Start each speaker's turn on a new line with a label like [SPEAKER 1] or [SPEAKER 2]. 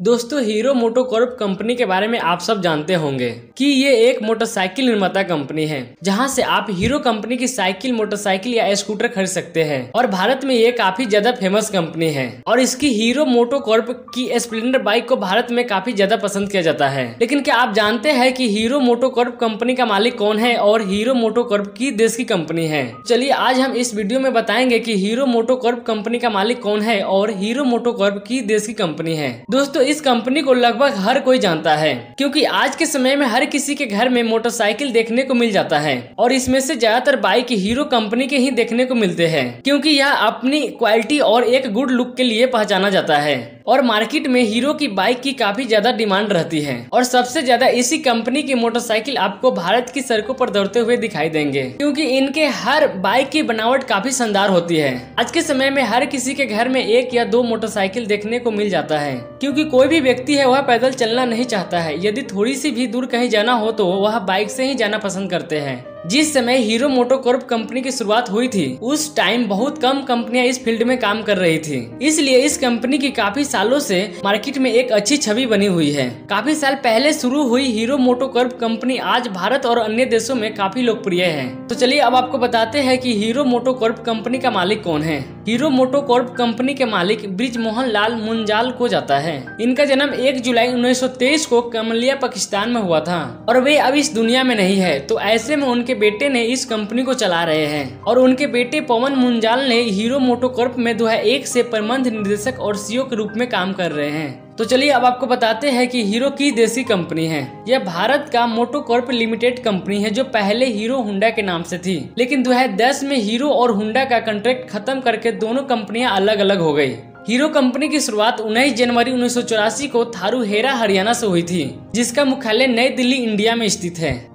[SPEAKER 1] दोस्तों, hero MotoCorp company के बारे में आप सब जानते होंगे कि ये एक मोटरसाइकिल निर्माता कंपनी है, जहां से आप हीरो कंपनी की साइकिल, मोटरसाइकिल या स्कूटर खरीद सकते हैं। और भारत में ये काफी ज्यादा फेमस कंपनी है और इसकी हीरो मोटोकॉर्प की स्प्लेंडर बाइक को भारत में काफी ज्यादा पसंद किया जाता है। लेकिन क्या आप जानते हैं कि हीरो मोटोकॉर्प कंपनी का मालिक कौन है और हीरो मोटोकॉर्प की देश की कंपनी है? चलिए आज हम इस वीडियो में बताएंगे कि हीरो मोटोकॉर्प कंपनी का मालिक कौन है और हीरो मोटोकॉर्प की देश की कंपनी है। दोस्तों, इस कंपनी को लगभग हर कोई जानता है, क्योंकि आज के समय में हर किसी के घर में मोटरसाइकिल देखने को मिल जाता है और इसमें से ज्यादातर बाइक हीरो कंपनी के ही देखने को मिलते हैं, क्योंकि यह अपनी क्वालिटी और एक गुड लुक के लिए पहचाना जाता है। और मार्केट में हीरो की बाइक की काफी ज्यादा डिमांड रहती है और सबसे ज्यादा इसी कंपनी की मोटरसाइकिल आपको भारत की सड़कों पर दौड़ते हुए दिखाई देंगे, क्योंकि इनके हर बाइक की बनावट काफी शानदार होती है। आज के समय में हर किसी के घर में एक या दो मोटरसाइकिल देखने को मिल जाता है, क्योंकि कोई भी व्यक्ति है वह पैदल चलना नहीं चाहता है। यदि थोड़ी सी भी दूर कहीं जाना हो तो वह बाइक से ही जाना पसंद करते हैं। जिस समय हीरो मोटोकॉर्प कंपनी की शुरुआत हुई थी, उस टाइम बहुत कम कंपनियां इस फील्ड में काम कर रही थी, इसलिए इस कंपनी की काफी सालों से मार्केट में एक अच्छी छवि बनी हुई है। काफी साल पहले शुरू हुई हीरो मोटोकॉर्प कंपनी आज भारत और अन्य देशों में काफी लोकप्रिय है। तो चलिए अब आपको बताते हैं कि हीरो मोटोकॉर्प कंपनी का मालिक कौन है। हीरो मोटोकॉर्प कंपनी के मालिक ब्रिजमोहन लाल मुंजाल को जाता है। इनका जन्म 1 जुलाई 1923 को कमलिया, पाकिस्तान में हुआ था और वे अब इस दुनिया में नहीं है। तो ऐसे में उनके बेटे ने इस कंपनी को चला रहे हैं और उनके बेटे पवन मुंजाल ने हीरो मोटोकॉर्प में 2001 से प्रबंध निर्देशक और सीईओ के रूप में काम कर रहे हैं। तो चलिए अब आपको बताते हैं कि हीरो की देसी कंपनी है। यह भारत का मोटोकॉर्प लिमिटेड कंपनी है, जो पहले हीरो होंडा के नाम से थी, लेकिन 2010 में हीरो और होंडा का कॉन्ट्रैक्ट खत्म करके दोनों कंपनियां अलग अलग हो गई। हीरो कंपनी की शुरुआत 19 जनवरी 1984 को थारू हेरा, हरियाणा से हुई थी, जिसका मुख्यालय नई दिल्ली, इंडिया में स्थित है।